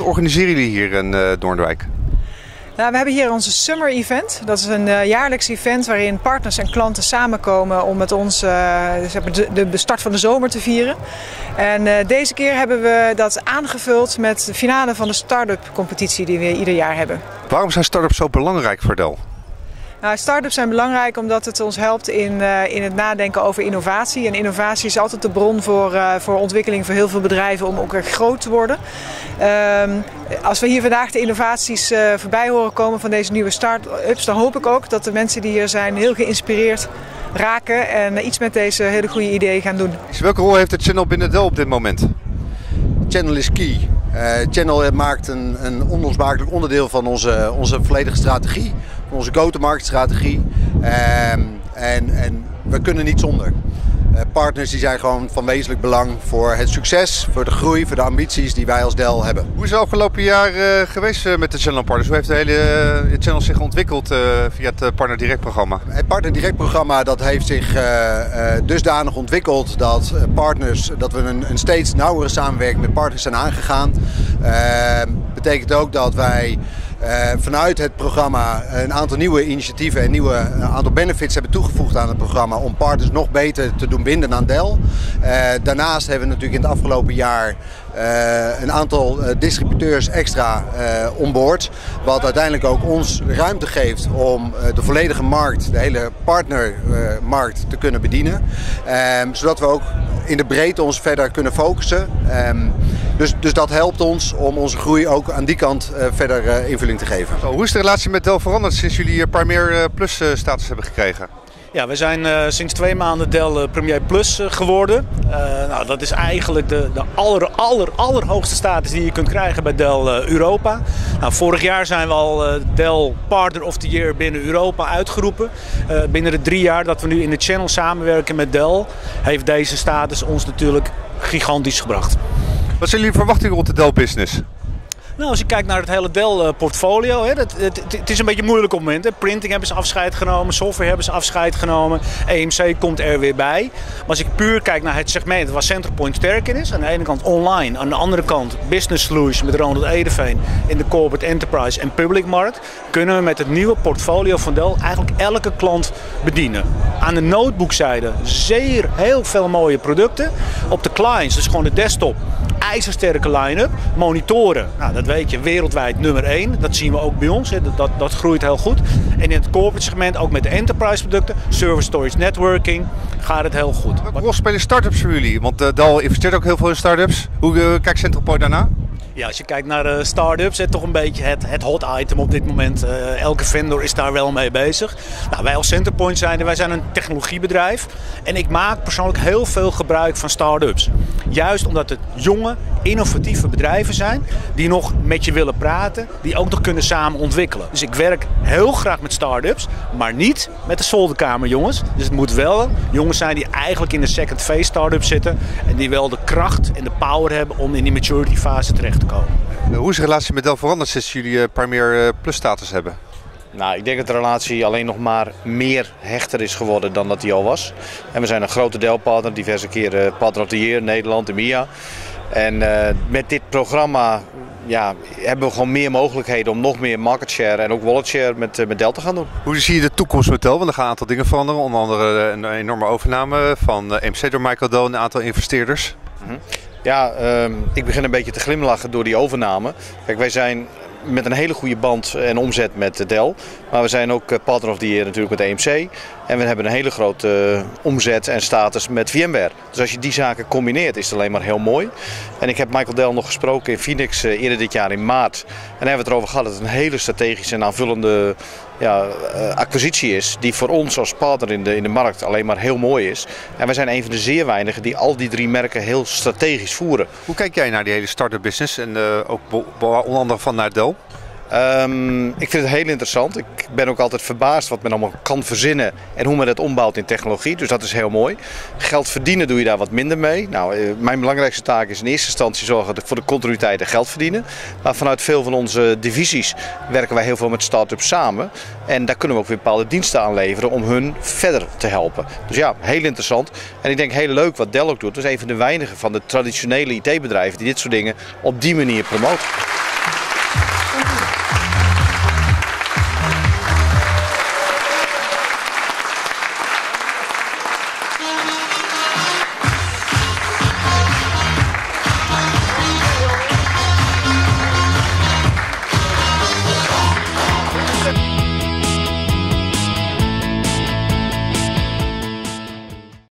organiseren jullie hier in Doornwijk? Nou, we hebben hier onze Summer Event. Dat is een jaarlijks event waarin partners en klanten samenkomen om met ons de start van de zomer te vieren. En deze keer hebben we dat aangevuld met de finale van de start-up competitie die we ieder jaar hebben. Waarom zijn start-ups zo belangrijk voor Dell? Nou, start-ups zijn belangrijk omdat het ons helpt in het nadenken over innovatie. En innovatie is altijd de bron voor ontwikkeling voor heel veel bedrijven om ook echt groot te worden. Als we hier vandaag de innovaties voorbij horen komen van deze nieuwe start-ups, dan hoop ik ook dat de mensen die hier zijn heel geïnspireerd raken en iets met deze hele goede ideeën gaan doen. Welke rol heeft het Channel binnen Dell op dit moment? Channel is key. Channel maakt een onlosmakelijk onderdeel van onze volledige strategie, van onze go-to-market strategie. En we kunnen niet zonder. Partners die zijn gewoon van wezenlijk belang voor het succes, voor de groei, voor de ambities die wij als Dell hebben. Hoe is het afgelopen jaar geweest met de Channel Partners? Hoe heeft de hele Channel zich ontwikkeld via het Partner Direct programma? Het Partner Direct programma dat heeft zich dusdanig ontwikkeld dat we een steeds nauwere samenwerking met partners zijn aangegaan. Betekent ook dat wij vanuit het programma een aantal nieuwe initiatieven en een aantal benefits hebben toegevoegd aan het programma om partners nog beter te doen binden aan Dell. Daarnaast hebben we natuurlijk in het afgelopen jaar een aantal distributeurs extra onboard. Wat uiteindelijk ook ons ruimte geeft om de volledige markt, de hele partnermarkt te kunnen bedienen. Zodat we ook in de breedte ons verder kunnen focussen. Dus dat helpt ons om onze groei ook aan die kant verder invulling te geven. Hoe is de relatie met Dell veranderd sinds jullie Premier Plus status hebben gekregen? Ja, we zijn sinds 2 maanden Dell Premier Plus geworden. Nou, dat is eigenlijk de allerhoogste status die je kunt krijgen bij Dell Europa. Nou, vorig jaar zijn we al Dell Partner of the Year binnen Europa uitgeroepen. Binnen de 3 jaar dat we nu in de channel samenwerken met Dell, heeft deze status ons natuurlijk gigantisch gebracht. Wat zijn jullie verwachtingen rond de Dell business? Nou, als je kijkt naar het hele Dell-portfolio, het is een beetje moeilijk op het moment. Hè. Printing hebben ze afscheid genomen, software hebben ze afscheid genomen, EMC komt er weer bij. Maar als ik puur kijk naar het segment waar Centerpoint sterk in is, aan de ene kant online, aan de andere kant business solutions met Ronald Edeveen in de corporate enterprise en public markt, kunnen we met het nieuwe portfolio van Dell eigenlijk elke klant bedienen. Aan de notebookzijde heel veel mooie producten. Op de clients, dus gewoon de desktop, ijzersterke line-up, monitoren. Nou, dat weet je, wereldwijd nummer 1. Dat zien we ook bij ons. Dat groeit heel goed. En in het corporate segment, ook met de enterprise producten, service storage networking, gaat het heel goed. Welke rol spelen start-ups voor jullie? Want Dell investeert ook heel veel in start-ups. Hoe kijkt Centerpoint daarna? Ja, als je kijkt naar start-ups, toch een beetje het hot item op dit moment. Elke vendor is daar wel mee bezig. Nou, wij als Centerpoint wij zijn een technologiebedrijf. En ik maak persoonlijk heel veel gebruik van start-ups. Juist omdat het jonge, innovatieve bedrijven zijn die nog met je willen praten, die ook nog kunnen samen ontwikkelen. Dus ik werk heel graag met start-ups, maar niet met de zolderkamerjongens. Dus het moet wel jongens zijn die eigenlijk in de second phase start-up zitten en die wel de kracht en de power hebben om in die maturity fase terecht te komen. Hoe is de relatie met Dell veranderd sinds jullie Premier Plus status hebben? Nou, ik denk dat de relatie alleen nog maar meer hechter is geworden dan dat die al was. En we zijn een grote Dell-partner, diverse keren Partner of the Year, Nederland, EMEA. En met dit programma hebben we gewoon meer mogelijkheden om nog meer market share en ook wallet share met Dell te gaan doen. Hoe zie je de toekomst met Dell? Want er gaan een aantal dingen veranderen. Onder andere een enorme overname van EMC door Michael Dell en een aantal investeerders. Ja, ik begin een beetje te glimlachen door die overname. Kijk, wij zijn met een hele goede band en omzet met Dell. Maar we zijn ook Partner of the Year natuurlijk met EMC. En we hebben een hele grote omzet en status met VMware. Dus als je die zaken combineert is het alleen maar heel mooi. En ik heb Michael Dell nog gesproken in Phoenix eerder dit jaar in maart. En daar hebben we het erover gehad dat het een hele strategische en aanvullende acquisitie is. Die voor ons als partner in de markt alleen maar heel mooi is. En wij zijn een van de zeer weinigen die al die 3 merken heel strategisch voeren. Hoe kijk jij naar die hele start-up business en ook onder andere vanuit Dell? Ik vind het heel interessant. Ik ben ook altijd verbaasd wat men allemaal kan verzinnen en hoe men het ombouwt in technologie. Dus dat is heel mooi. Geld verdienen doe je daar wat minder mee. Nou, mijn belangrijkste taak is in eerste instantie zorgen voor de continuïteit en geld verdienen. Maar vanuit veel van onze divisies werken wij heel veel met start-ups samen. En daar kunnen we ook weer bepaalde diensten aan leveren om hun verder te helpen. Dus ja, heel interessant. En ik denk heel leuk wat Dell ook doet. Dat is een van de weinigen van de traditionele IT-bedrijven die dit soort dingen op die manier promoten.